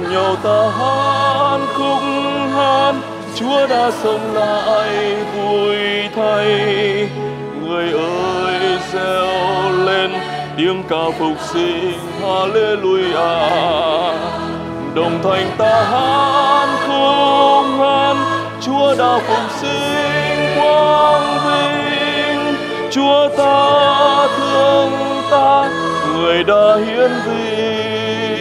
nhau ta hát khúc hát, Chúa đã sống lại vui thay. Người ơi reo lên tiếng ca phục sinh Hallelujah. Đồng thanh ta hát khúc hát, Chúa đã phục sinh quang vinh. Chúa ta thương ta, người đã hiến vinh.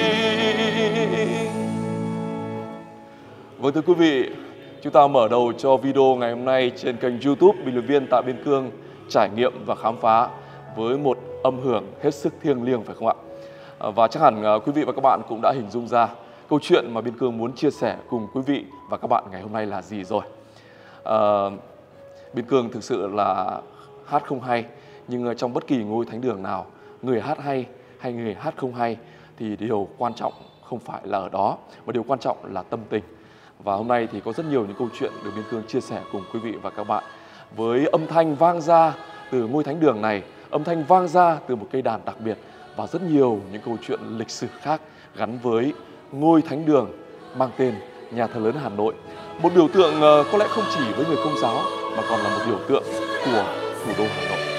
Vâng thưa quý vị, chúng ta mở đầu cho video ngày hôm nay trên kênh YouTube Bình luận viên Tạ Biên Cương trải nghiệm và khám phá với một âm hưởng hết sức thiêng liêng phải không ạ? Và chắc hẳn quý vị và các bạn cũng đã hình dung ra câu chuyện mà Biên Cương muốn chia sẻ cùng quý vị và các bạn ngày hôm nay là gì rồi. Biên Cương thực sự là hát không hay, nhưng trong bất kỳ ngôi thánh đường nào, người hát hay hay người hát không hay thì điều quan trọng không phải là ở đó, mà điều quan trọng là tâm tình. Và hôm nay thì có rất nhiều những câu chuyện được Biên Cương chia sẻ cùng quý vị và các bạn. Với âm thanh vang ra từ ngôi thánh đường này, âm thanh vang ra từ một cây đàn đặc biệt và rất nhiều những câu chuyện lịch sử khác gắn với ngôi thánh đường mang tên Nhà thờ lớn Hà Nội. Một biểu tượng có lẽ không chỉ với người Công giáo mà còn là một biểu tượng của thủ đô Hà Nội.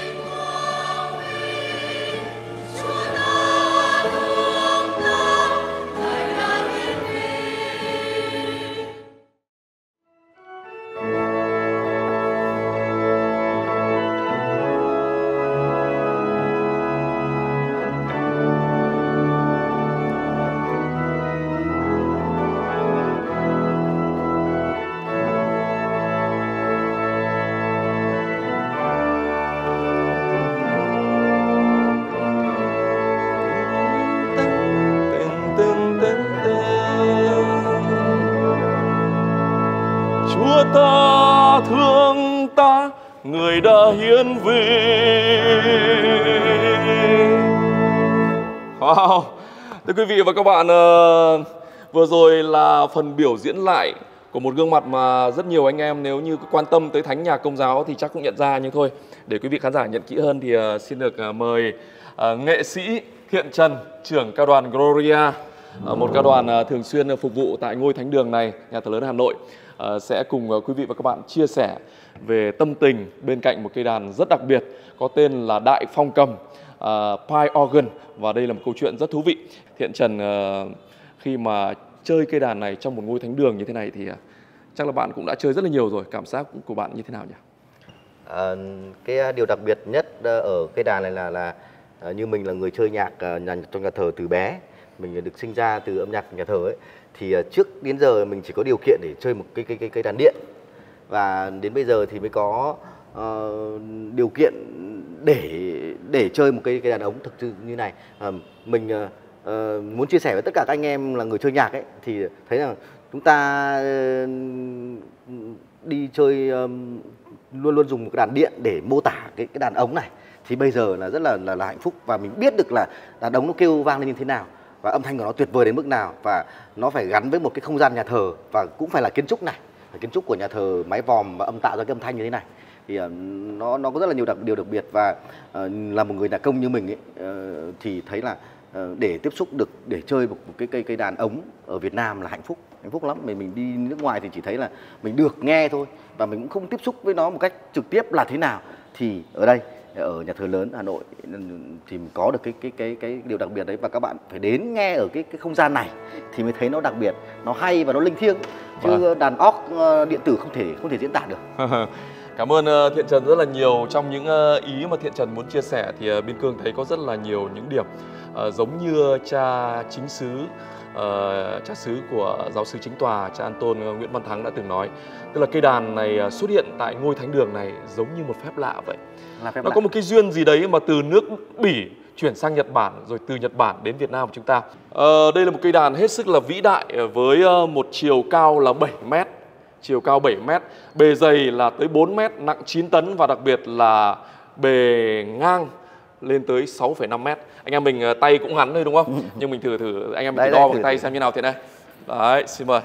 Chúa ta thương ta, người đã hiến vinh. Wow. Thưa quý vị và các bạn, vừa rồi là phần biểu diễn lại của một gương mặt mà rất nhiều anh em nếu như quan tâm tới thánh nhạc Công giáo thì chắc cũng nhận ra. Nhưng thôi, để quý vị khán giả nhận kỹ hơn thì xin được mời nghệ sĩ Thiện Trần, trưởng ca đoàn Gloria, một ca đoàn thường xuyên phục vụ tại ngôi thánh đường này, Nhà thờ lớn Hà Nội, sẽ cùng quý vị và các bạn chia sẻ về tâm tình bên cạnh một cây đàn rất đặc biệt có tên là Đại Phong Cầm Pipe Organ. Và đây là một câu chuyện rất thú vị. Thiện Trần, khi mà chơi cây đàn này trong một ngôi thánh đường như thế này thì chắc là bạn cũng đã chơi rất là nhiều rồi. Cảm giác của bạn như thế nào nhỉ? Cái điều đặc biệt nhất ở cây đàn này là như mình là người chơi nhạc trong nhà thờ từ bé, mình được sinh ra từ âm nhạc nhà thờ ấy, thì trước đến giờ mình chỉ có điều kiện để chơi một cây đàn điện, và đến bây giờ thì mới có điều kiện để chơi một cây đàn ống thực sự như này. Mình muốn chia sẻ với tất cả các anh em là người chơi nhạc ấy, thì thấy rằng chúng ta đi chơi luôn luôn dùng một cái đàn điện để mô tả cái đàn ống này, thì bây giờ là rất là hạnh phúc, và mình biết được là đàn ống nó kêu vang lên như thế nào và âm thanh của nó tuyệt vời đến mức nào, và nó phải gắn với một cái không gian nhà thờ, và cũng phải là kiến trúc này, kiến trúc của nhà thờ, mái vòm và tạo ra cái âm thanh như thế này, thì nó có rất là nhiều điều đặc biệt. Và là một người nhạc công như mình ấy, thì thấy là để tiếp xúc được, để chơi một cái cây đàn ống ở Việt Nam là hạnh phúc lắm. Mình đi nước ngoài thì chỉ thấy là mình được nghe thôi, và mình cũng không tiếp xúc với nó một cách trực tiếp là thế nào. Thì ở đây, ở nhà thờ lớn Hà Nội thì mình có được cái điều đặc biệt đấy, và các bạn phải đến nghe ở cái không gian này thì mới thấy nó đặc biệt, nó hay và nó linh thiêng, chứ đàn óc điện tử không thể diễn tả được. Cảm ơn Thiện Trần rất là nhiều. Trong những ý mà Thiện Trần muốn chia sẻ thì Biên Cương thấy có rất là nhiều những điểm giống như cha chính xứ, cha xứ của giáo xứ chính tòa, cha An-tôn Nguyễn Văn Thắng đã từng nói. Tức là cây đàn này xuất hiện tại ngôi thánh đường này giống như một phép lạ vậy. Nó có một cái duyên gì đấy mà từ nước Bỉ chuyển sang Nhật Bản, rồi từ Nhật Bản đến Việt Nam của chúng ta. Đây là một cây đàn hết sức là vĩ đại với một chiều cao là 7 mét. Chiều cao 7 mét, bề dày là tới 4 mét, nặng 9 tấn và đặc biệt là bề ngang lên tới 6,5 mét. Anh em mình tay cũng ngắn thôi đúng không? Nhưng mình thử anh em mình thử đo bằng tay xem như nào Thiện ơi. Đấy, xin mời.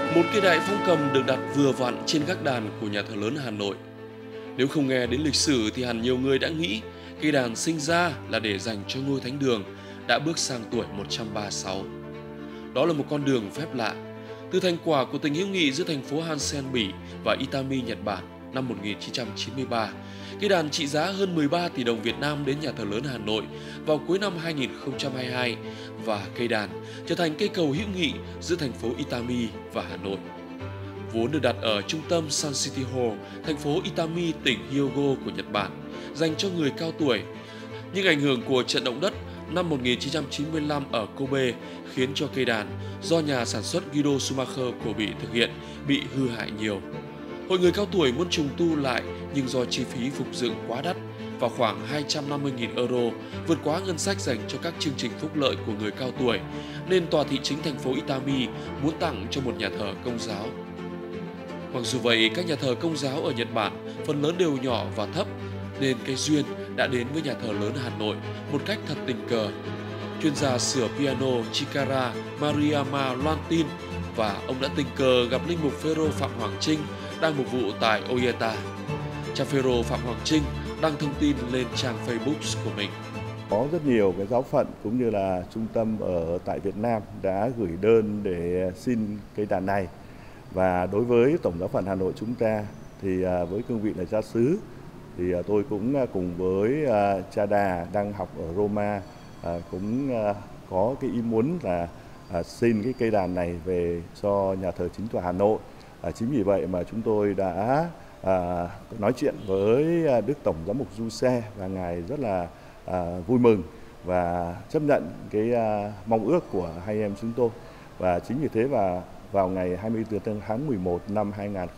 Một cây đài phong cầm được đặt vừa vặn trên gác đàn của nhà thờ lớn Hà Nội. Nếu không nghe đến lịch sử thì hẳn nhiều người đã nghĩ cây đàn sinh ra là để dành cho ngôi thánh đường đã bước sang tuổi 136. Đó là một con đường phép lạ, từ thành quả của tình hữu nghị giữa thành phố Hansen Bỉ và Itami Nhật Bản năm 1993. Cây đàn trị giá hơn 13 tỷ đồng Việt Nam đến nhà thờ lớn Hà Nội vào cuối năm 2022 và cây đàn trở thành cây cầu hữu nghị giữa thành phố Itami và Hà Nội. Vốn được đặt ở trung tâm Sun City Hall, thành phố Itami, tỉnh Hyogo của Nhật Bản, dành cho người cao tuổi. Nhưng ảnh hưởng của trận động đất năm 1995 ở Kobe khiến cho cây đàn do nhà sản xuất Guido Schumacher của Bỉ thực hiện bị hư hại nhiều. Hội người cao tuổi muốn trùng tu lại nhưng do chi phí phục dựng quá đắt vào khoảng 250.000 euro, vượt quá ngân sách dành cho các chương trình phúc lợi của người cao tuổi, nên tòa thị chính thành phố Itami muốn tặng cho một nhà thờ Công giáo. Mặc dù vậy, các nhà thờ Công giáo ở Nhật Bản phần lớn đều nhỏ và thấp, nên cái duyên đã đến với nhà thờ lớn Hà Nội một cách thật tình cờ. Chuyên gia sửa piano Chikara Mariyama loan tin và ông đã tình cờ gặp linh mục Phêrô Phạm Hoàng Trinh đang mục vụ tại Oyata. Cha Phêrô Phạm Hoàng Trinh đăng thông tin lên trang Facebook của mình. Có rất nhiều cái giáo phận cũng như là trung tâm ở tại Việt Nam đã gửi đơn để xin cây đàn này. Và đối với Tổng giáo phận Hà Nội chúng ta thì với cương vị là cha xứ thì tôi cũng cùng với cha Đà đang học ở Roma cũng có cái ý muốn là xin cái cây đàn này về cho nhà thờ chính tòa Hà Nội. Chính vì vậy mà chúng tôi đã nói chuyện với Đức Tổng Giám mục Du Xe và ngài rất là vui mừng và chấp nhận cái mong ước của hai em chúng tôi. Và chính vì thế và vào ngày 24 tháng 11 năm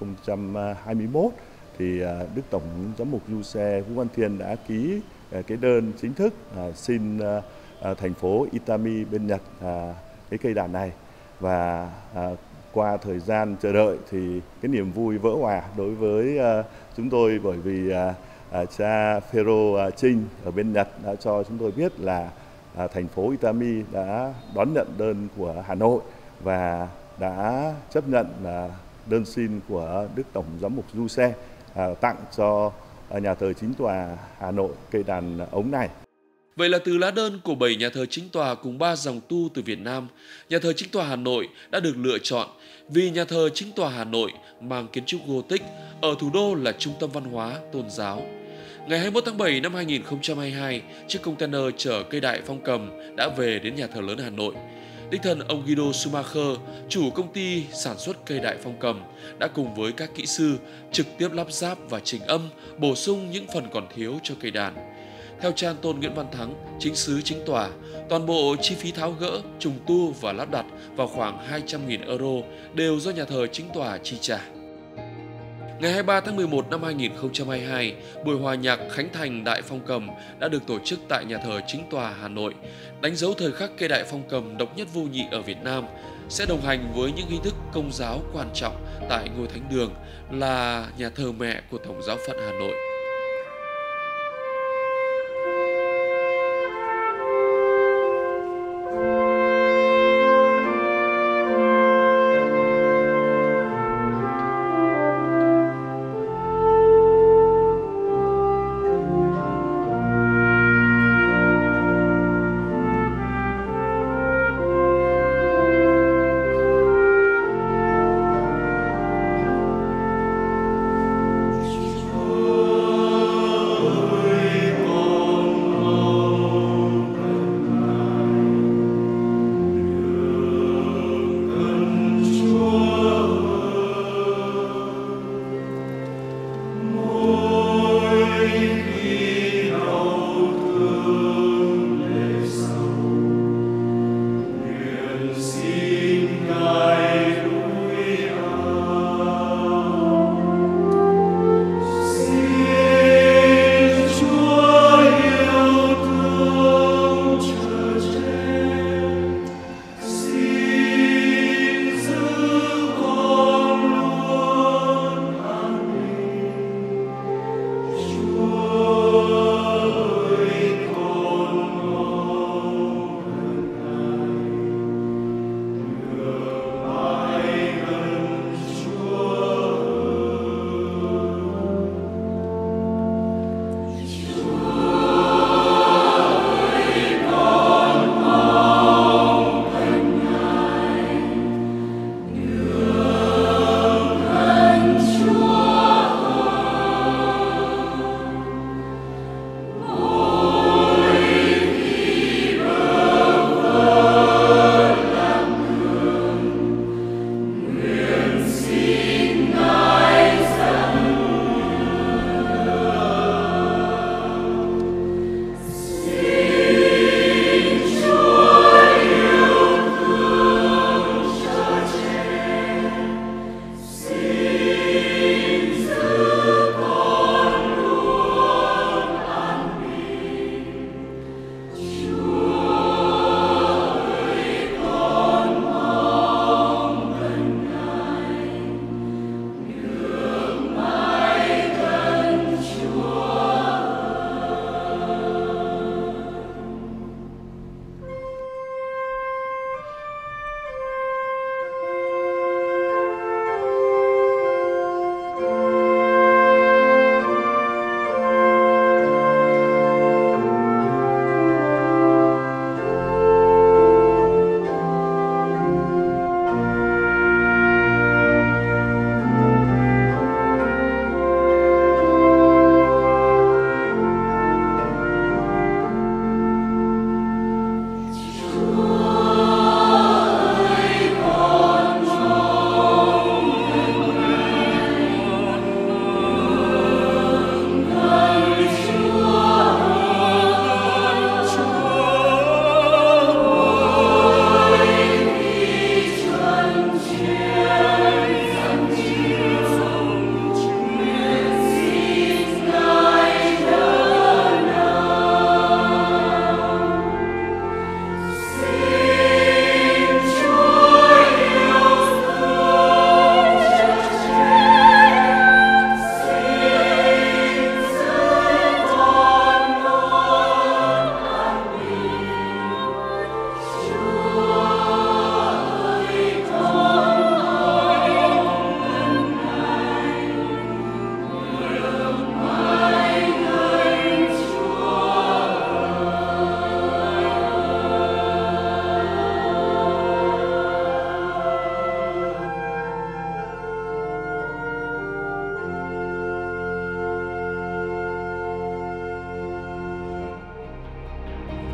2021 thì Đức Tổng Giám mục Du Xe Vũ Văn Thiên đã ký cái đơn chính thức xin thành phố Itami bên Nhật cái cây đàn này. Và qua thời gian chờ đợi thì cái niềm vui vỡ òa đối với chúng tôi, bởi vì cha Phêrô Trinh ở bên Nhật đã cho chúng tôi biết là thành phố Itami đã đón nhận đơn của Hà Nội và đã chấp nhận đơn xin của Đức Tổng Giám mục Du Xe tặng cho nhà thờ chính tòa Hà Nội cây đàn ống này. Vậy là từ lá đơn của 7 nhà thờ chính tòa cùng 3 dòng tu từ Việt Nam, nhà thờ chính tòa Hà Nội đã được lựa chọn vì nhà thờ chính tòa Hà Nội mang kiến trúc Gothic, ở thủ đô là trung tâm văn hóa, tôn giáo. Ngày 21 tháng 7 năm 2022, chiếc container chở cây đại phong cầm đã về đến nhà thờ lớn Hà Nội. Đích thân ông Guido Schumacher, chủ công ty sản xuất cây đại phong cầm, đã cùng với các kỹ sư trực tiếp lắp ráp và chỉnh âm, bổ sung những phần còn thiếu cho cây đàn. Theo cha Tôn Nguyễn Văn Thắng, chính sứ chính tòa, toàn bộ chi phí tháo gỡ, trùng tu và lắp đặt vào khoảng 200.000 euro đều do nhà thờ chính tòa chi trả. Ngày 23 tháng 11 năm 2022, buổi hòa nhạc khánh thành Đại Phong Cầm đã được tổ chức tại nhà thờ chính tòa Hà Nội, đánh dấu thời khắc cây Đại Phong Cầm độc nhất vô nhị ở Việt Nam, sẽ đồng hành với những nghi thức công giáo quan trọng tại ngôi thánh đường là nhà thờ mẹ của Tổng giáo phận Hà Nội.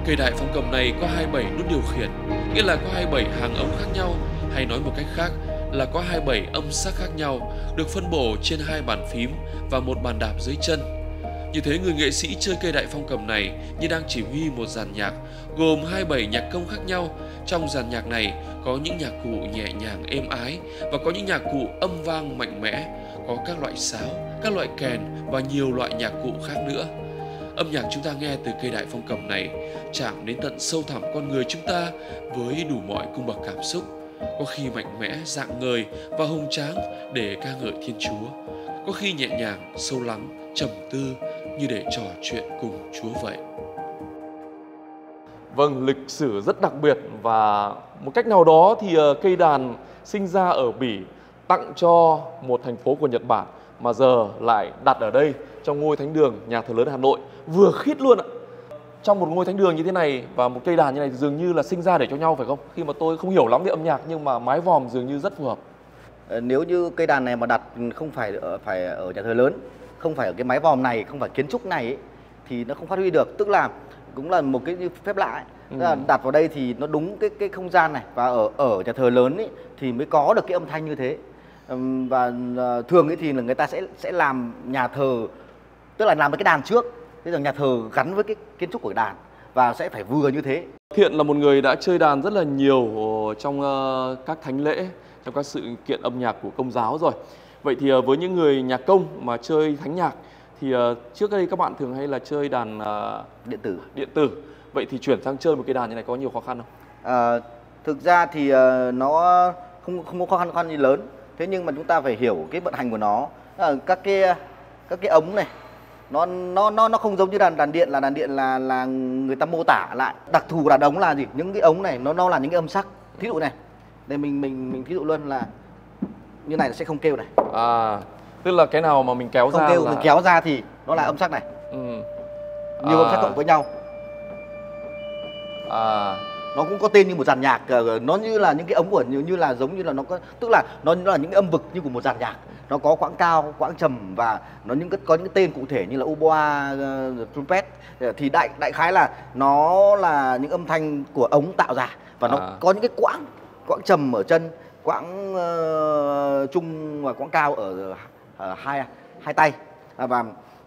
Cây đại phong cầm này có 27 nút điều khiển, nghĩa là có 27 hàng ống khác nhau, hay nói một cách khác là có 27 âm sắc khác nhau được phân bổ trên 2 bàn phím và 1 bàn đạp dưới chân. Như thế người nghệ sĩ chơi cây đại phong cầm này như đang chỉ huy một dàn nhạc gồm 27 nhạc công khác nhau. Trong dàn nhạc này có những nhạc cụ nhẹ nhàng êm ái và có những nhạc cụ âm vang mạnh mẽ, có các loại sáo, các loại kèn và nhiều loại nhạc cụ khác nữa. Âm nhạc chúng ta nghe từ cây đại phong cầm này chạm đến tận sâu thẳm con người chúng ta với đủ mọi cung bậc cảm xúc, có khi mạnh mẽ, rạng ngời và hùng tráng để ca ngợi Thiên Chúa, có khi nhẹ nhàng, sâu lắng, trầm tư như để trò chuyện cùng Chúa vậy. Vâng, lịch sử rất đặc biệt và một cách nào đó thì cây đàn sinh ra ở Bỉ tặng cho một thành phố của Nhật Bản mà giờ lại đặt ở đây trong ngôi thánh đường nhà thờ lớn Hà Nội, vừa khít luôn ạ. Trong một ngôi thánh đường như thế này và một cây đàn như này thì dường như là sinh ra để cho nhau phải không? Khi mà tôi không hiểu lắm về âm nhạc nhưng mà mái vòm dường như rất phù hợp. Nếu như cây đàn này mà đặt không phải ở nhà thờ lớn, không phải ở cái mái vòm này, không phải kiến trúc này ấy, thì nó không phát huy được. Tức là cũng là một cái phép lạ ấy. Tức là đặt vào đây thì nó đúng cái không gian này, và ở nhà thờ lớn ấy, thì mới có được cái âm thanh như thế. Và thường ấy thì là người ta sẽ làm nhà thờ, tức là làm cái đàn trước, thế rồi nhà thờ gắn với cái kiến trúc của đàn và sẽ phải vừa như thế. Thiện là một người đã chơi đàn rất là nhiều trong các thánh lễ, trong các sự kiện âm nhạc của Công giáo rồi. Vậy thì với những người nhạc công mà chơi thánh nhạc thì trước đây các bạn thường hay là chơi đàn điện tử. Vậy thì chuyển sang chơi một cái đàn như này có nhiều khó khăn không? Thực ra thì nó không có khó khăn gì lớn. Thế nhưng mà chúng ta phải hiểu cái vận hành của nó. Các cái ống này nó không giống như đàn điện. Đàn điện là người ta mô tả lại. Đặc thù của đàn ống là gì? Những cái ống này nó là những cái âm sắc. Thí dụ này, đây mình thí dụ luôn là như này là sẽ không kêu này. Tức là cái nào mà mình kéo không ra kêu, là... mình kéo ra thì nó là âm sắc này. Nhiều âm sắc cộng với nhau. Nó cũng có tên như một dàn nhạc, nó như là những cái ống của như là giống như là nó có, tức là nó là những cái âm vực như của một dàn nhạc. Nó có quãng cao, quãng trầm và nó có những cái tên cụ thể như là oboe, trumpet. Thì đại khái là nó là những âm thanh của ống tạo ra, và nó có những cái quãng trầm ở chân, quãng trung và quãng cao ở hai tay. Và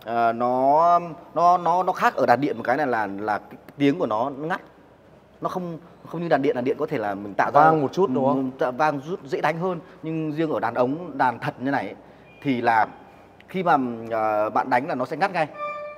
nó khác ở đàn điện một cái này là cái tiếng của nó ngắt. Nó không như đàn điện có thể là mình tạo ra vang một chút đúng không? Vang rút dễ đánh hơn, nhưng riêng ở đàn ống, đàn thật như này ấy, thì là khi mà bạn đánh là nó sẽ ngắt ngay.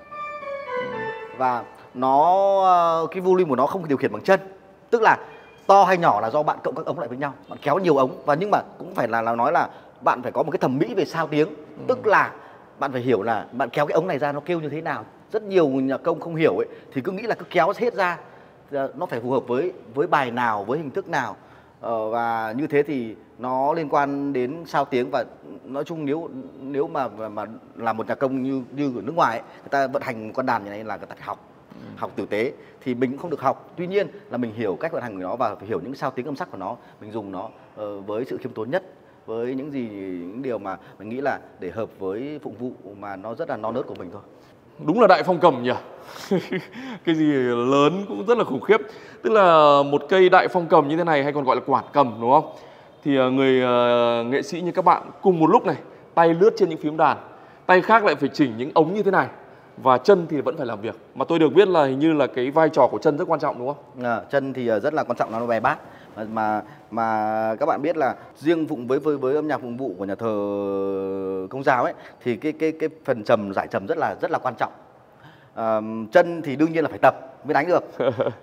Và cái volume của nó không điều khiển bằng chân. Tức là to hay nhỏ là do bạn cộng các ống lại với nhau, bạn kéo nhiều ống. Và nhưng mà cũng phải là nói là bạn phải có một cái thẩm mỹ về sao tiếng. Tức là bạn phải hiểu là bạn kéo cái ống này ra nó kêu như thế nào. Rất nhiều nhạc công không hiểu ấy thì cứ nghĩ là cứ kéo hết ra, nó phải phù hợp với bài nào, với hình thức nào. Và như thế thì nó liên quan đến sao tiếng. Và nói chung nếu mà làm một nhạc công như ở nước ngoài ấy, người ta vận hành con đàn như này là người ta phải học tử tế. Thì mình cũng không được học, tuy nhiên là mình hiểu cách vận hành của nó và phải hiểu những sao tiếng âm sắc của nó, mình dùng nó với sự khiêm tốn nhất, với những điều mà mình nghĩ là để hợp với phụng vụ mà nó rất là non nớt của mình thôi. Đúng là đại phong cầm nhỉ. Cái gì lớn cũng rất là khủng khiếp. Tức là một cây đại phong cầm như thế này, hay còn gọi là quản cầm đúng không? Thì người nghệ sĩ như các bạn cùng một lúc này, tay lướt trên những phím đàn, tay khác lại phải chỉnh những ống như thế này, và chân thì vẫn phải làm việc. Mà tôi được biết là hình như là cái vai trò của chân rất quan trọng đúng không? Chân thì rất là quan trọng, nó bè bát. Mà các bạn biết là riêng với âm nhạc phụng vụ của nhà thờ Công giáo ấy thì cái phần trầm, giải trầm rất là quan trọng. Chân thì đương nhiên là phải tập mới đánh được.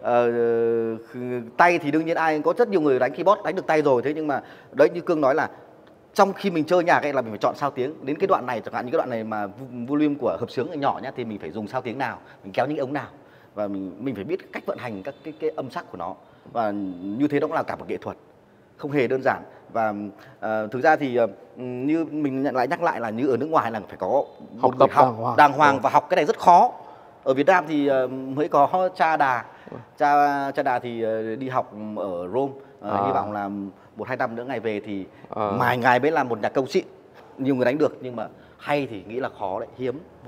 Tay thì đương nhiên có rất nhiều người đánh keyboard đánh được tay rồi, thế nhưng mà đấy như Cương nói là trong khi mình chơi nhạc ấy là mình phải chọn sao tiếng. Đến cái đoạn này, chẳng hạn như cái đoạn này mà volume của hợp xướng nhỏ nhá, thì mình phải dùng sao tiếng nào, mình kéo những ống nào, và mình phải biết cách vận hành các cái âm sắc của nó. Và như thế đó cũng là cả một nghệ thuật, không hề đơn giản. Và thực ra thì như mình nhắc lại là như ở nước ngoài là phải có học tập đàng hoàng và học cái này rất khó. Ở Việt Nam thì mới có cha đà thì đi học ở Rome, hy vọng là 1-2 năm nữa ngày về thì ngài mới là một nhạc công xịn. Nhiều người đánh được nhưng mà hay thì nghĩ là khó đấy, hiếm không nhiều.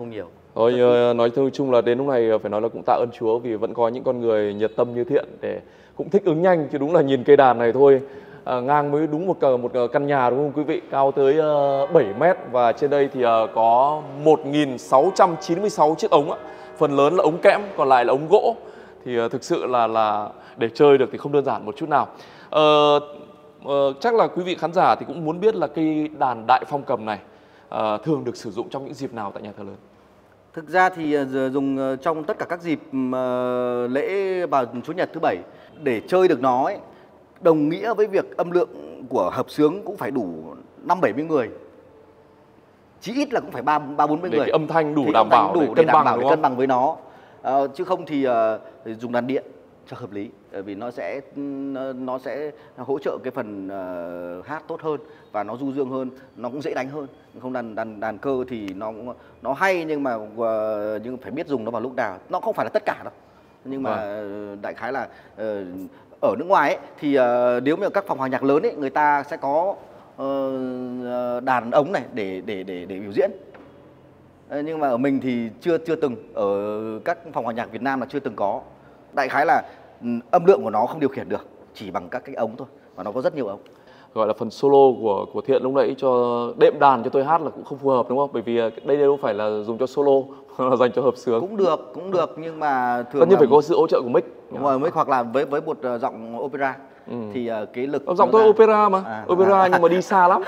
Thôi nói chung là đến lúc này phải nói là cũng tạ ơn Chúa vì vẫn có những con người nhiệt tâm như Thiện để cũng thích ứng nhanh, chứ đúng là nhìn cây đàn này thôi ngang mới đúng một căn nhà đúng không quý vị, cao tới 7 mét và trên đây thì có 1.696 chiếc ống ạ. Phần lớn là ống kẽm, còn lại là ống gỗ. Thì thực sự là để chơi được thì không đơn giản một chút nào. Chắc là quý vị khán giả thì cũng muốn biết là cây đàn Đại Phong Cầm này thường được sử dụng trong những dịp nào tại nhà thờ lớn? Thực ra thì dùng trong tất cả các dịp lễ vào Chủ nhật thứ Bảy. Để chơi được nó ấy, đồng nghĩa với việc âm lượng của hợp xướng cũng phải đủ 50-70 người. Chí ít là cũng phải 30-40 người. Để cái âm thanh đủ thì đảm bảo đủ để cân bằng với nó. Chứ không thì dùng đàn điện cho hợp lý, vì nó sẽ hỗ trợ cái phần hát tốt hơn và nó du dương hơn, nó cũng dễ đánh hơn. Không đàn cơ thì nó hay nhưng phải biết dùng nó vào lúc nào. Nó không phải là tất cả đâu. Nhưng mà đại khái là ở nước ngoài ấy, thì nếu mà các phòng hòa nhạc lớn ấy, người ta sẽ có đàn ống này để biểu diễn. Nhưng mà ở mình thì chưa từng, ở các phòng hòa nhạc Việt Nam là chưa từng có. Đại khái là âm lượng của nó không điều khiển được, chỉ bằng các cái ống thôi, và nó có rất nhiều ống. Gọi là phần solo của Thiện lúc nãy cho đệm đàn cho tôi hát là cũng không phù hợp đúng không? Bởi vì đây đâu phải là dùng cho solo, là dành cho hợp xướng. Cũng được nhưng mà thường tất nhiên phải có sự hỗ trợ của mic. Đúng rồi, mic hoặc là với một giọng opera thì cái lực giọng tôi opera mà, opera nhưng mà đi xa lắm.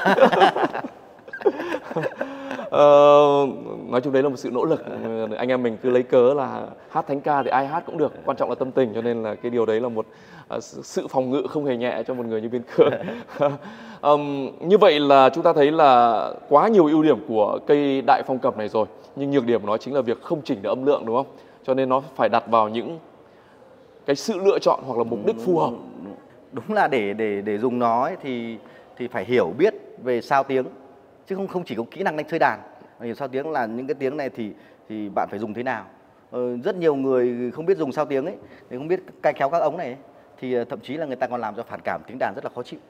Nói chung đấy là một sự nỗ lực. Anh em mình cứ lấy cớ là hát thánh ca thì ai hát cũng được, quan trọng là tâm tình, cho nên là cái điều đấy là một sự phòng ngự không hề nhẹ cho một người như Biên Cương. Như vậy là chúng ta thấy là quá nhiều ưu điểm của cây Đại Phong Cầm này rồi, nhưng nhược điểm của nó chính là việc không chỉnh được âm lượng đúng không? Cho nên nó phải đặt vào những cái sự lựa chọn hoặc là mục đích phù hợp. Đúng là để dùng nó ấy, thì phải hiểu biết về sao tiếng, chứ không chỉ có kỹ năng đánh chơi đàn. Hiểu sao tiếng là những cái tiếng này thì bạn phải dùng thế nào. Rất nhiều người không biết dùng sao tiếng ấy, thì không biết cài kéo các ống này ấy, thì thậm chí là người ta còn làm cho phản cảm tiếng đàn rất là khó chịu.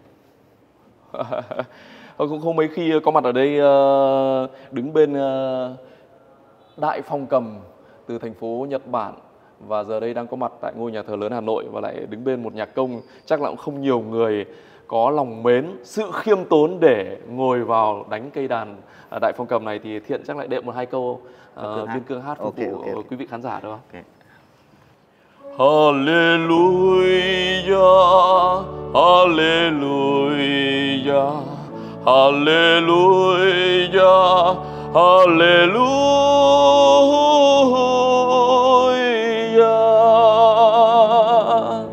Cũng không mấy khi có mặt ở đây đứng bên Đại Phong Cầm từ thành phố Nhật Bản, và giờ đây đang có mặt tại ngôi nhà thờ lớn Hà Nội, và lại đứng bên một nhạc công. Chắc là cũng không nhiều người có lòng mến, sự khiêm tốn để ngồi vào đánh cây đàn Đại Phong Cầm này. Thì Thiện chắc lại đệm một hai câu Biên Cương hát phục vụ quý vị khán giả được không? Hallelujah, hallelujah, hallelujah, hallelujah.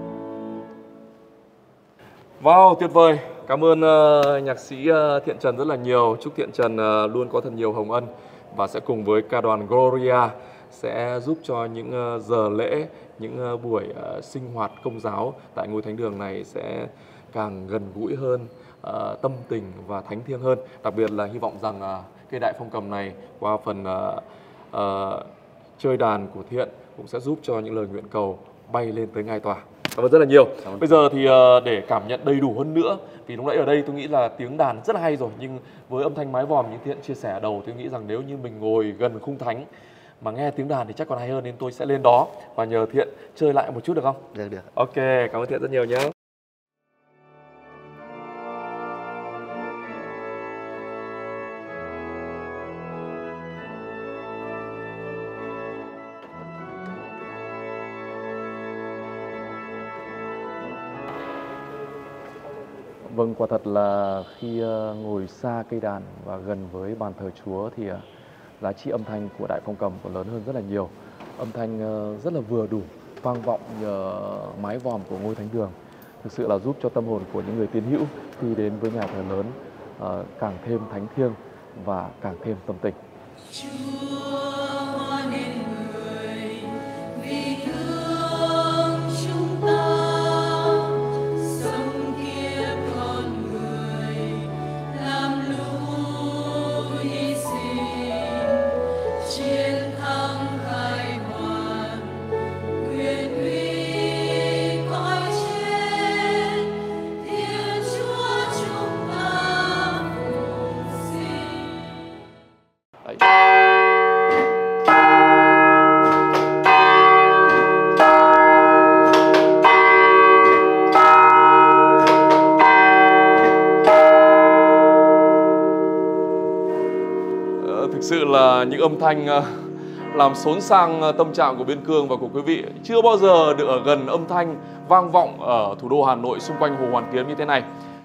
Wow, tuyệt vời. Cảm ơn nhạc sĩ Thiện Trần rất là nhiều. Chúc Thiện Trần luôn có thật nhiều hồng ân và sẽ cùng với ca đoàn Gloria sẽ giúp cho những giờ lễ, những buổi sinh hoạt công giáo tại ngôi thánh đường này sẽ càng gần gũi hơn, tâm tình và thánh thiêng hơn. Đặc biệt là hy vọng rằng cây Đại Phong Cầm này qua phần chơi đàn của Thiện cũng sẽ giúp cho những lời nguyện cầu bay lên tới ngai tòa. Cảm ơn rất là nhiều. Bây giờ thì để cảm nhận đầy đủ hơn nữa, vì lúc nãy ở đây tôi nghĩ là tiếng đàn rất là hay rồi, nhưng với âm thanh mái vòm như Thiện chia sẻ ở đầu, tôi nghĩ rằng nếu như mình ngồi gần khung thánh mà nghe tiếng đàn thì chắc còn hay hơn, nên tôi sẽ lên đó và nhờ Thiện chơi lại một chút được không? Được. Ok, cảm ơn Thiện rất nhiều nhé. Vâng, quả thật là khi ngồi xa cây đàn và gần với bàn thờ Chúa thì giá trị âm thanh của Đại Phong Cầm còn lớn hơn rất là nhiều. Âm thanh rất là vừa đủ, vang vọng nhờ mái vòm của ngôi thánh đường. Thực sự là giúp cho tâm hồn của những người tín hữu khi đến với nhà thờ lớn càng thêm thánh thiêng và càng thêm tâm tình. sự là những âm thanh làm xốn sang tâm trạng của Biên Cương và của quý vị. Chưa bao giờ được ở gần âm thanh vang vọng ở thủ đô Hà Nội xung quanh Hồ Hoàn Kiếm như thế này.